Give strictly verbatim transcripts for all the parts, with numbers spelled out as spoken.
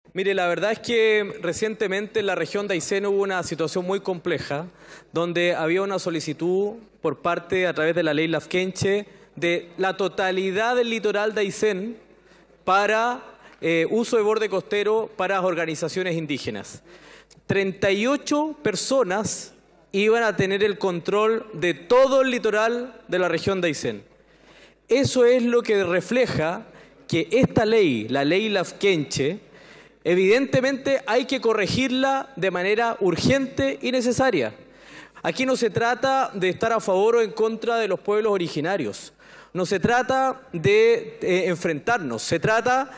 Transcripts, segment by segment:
Mire, la verdad es que recientemente en la región de Aysén hubo una situación muy compleja, donde había una solicitud por parte, a través de la ley Lafkenche, de la totalidad del litoral de Aysén para eh, uso de borde costero para organizaciones indígenas. treinta y ocho personas iban a tener el control de todo el litoral de la región de Aysén. Eso es lo que refleja que esta ley, la ley Lafkenche, evidentemente hay que corregirla de manera urgente y necesaria. Aquí no se trata de estar a favor o en contra de los pueblos originarios. No se trata de eh, enfrentarnos. Se trata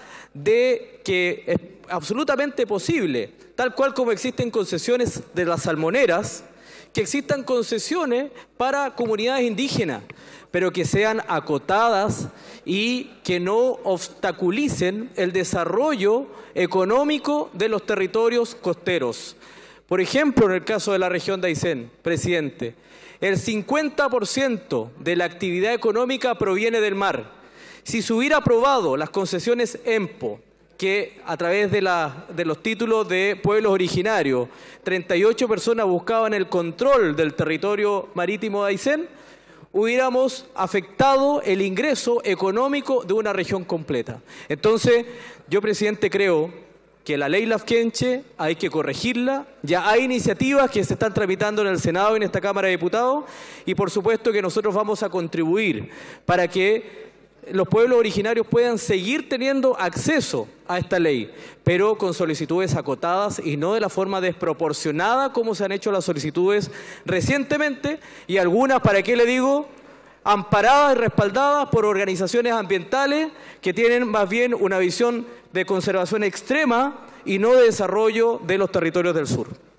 de que es absolutamente posible, tal cual como existen concesiones de las salmoneras, que existan concesiones para comunidades indígenas, pero que sean acotadas y que no obstaculicen el desarrollo económico de los territorios costeros. Por ejemplo, en el caso de la región de Aysén, presidente, el cincuenta por ciento de la actividad económica proviene del mar. Si se hubiera aprobado las concesiones EMPO, que a través de, la, de los títulos de pueblos originarios, treinta y ocho personas buscaban el control del territorio marítimo de Aysén, hubiéramos afectado el ingreso económico de una región completa. Entonces, yo, presidente, creo que la ley Lafkenche hay que corregirla. Ya hay iniciativas que se están tramitando en el Senado y en esta Cámara de Diputados, y por supuesto que nosotros vamos a contribuir para que los pueblos originarios puedan seguir teniendo acceso a esta ley, pero con solicitudes acotadas y no de la forma desproporcionada como se han hecho las solicitudes recientemente, y algunas, ¿para qué le digo?, amparadas y respaldadas por organizaciones ambientales que tienen más bien una visión de conservación extrema y no de desarrollo de los territorios del sur.